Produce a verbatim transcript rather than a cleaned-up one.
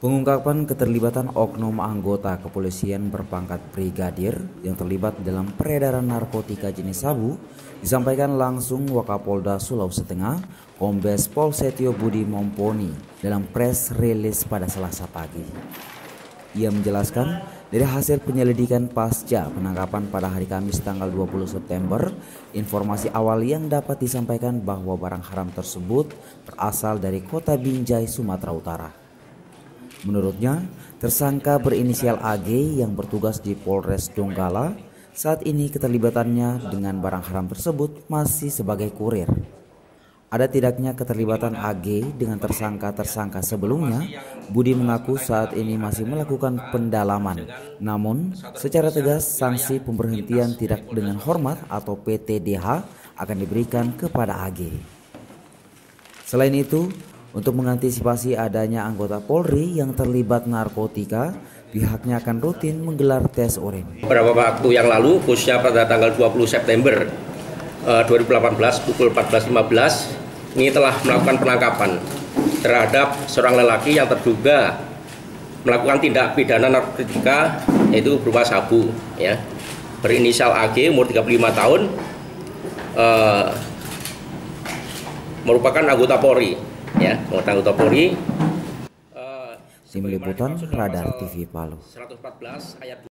Pengungkapan keterlibatan oknum anggota kepolisian berpangkat brigadir yang terlibat dalam peredaran narkotika jenis sabu disampaikan langsung Wakapolda Sulawesi Tengah, Kombes Pol Setio Budi Mumponi dalam press release pada Selasa pagi. Ia menjelaskan dari hasil penyelidikan pasca penangkapan pada hari Kamis tanggal dua puluh September, informasi awal yang dapat disampaikan bahwa barang haram tersebut berasal dari kota Binjai, Sumatera Utara. Menurutnya, tersangka berinisial A G yang bertugas di Polres Donggala saat ini keterlibatannya dengan barang haram tersebut masih sebagai kurir. Ada tidaknya keterlibatan A G dengan tersangka-tersangka sebelumnya, Budi mengaku saat ini masih melakukan pendalaman. Namun, secara tegas sanksi pemberhentian tidak dengan hormat atau P T D H akan diberikan kepada A G. Selain itu, untuk mengantisipasi adanya anggota Polri yang terlibat narkotika, pihaknya akan rutin menggelar tes urin. Beberapa waktu yang lalu, khususnya pada tanggal dua puluh September dua ribu delapan belas pukul empat belas lima belas, ini telah melakukan penangkapan terhadap seorang lelaki yang terduga melakukan tindak pidana narkotika, yaitu berupa sabu, ya, berinisial A G, umur tiga puluh lima tahun, eh, merupakan anggota Polri. Ya, anggota Polri. Tim Liputan Radar T V Palu.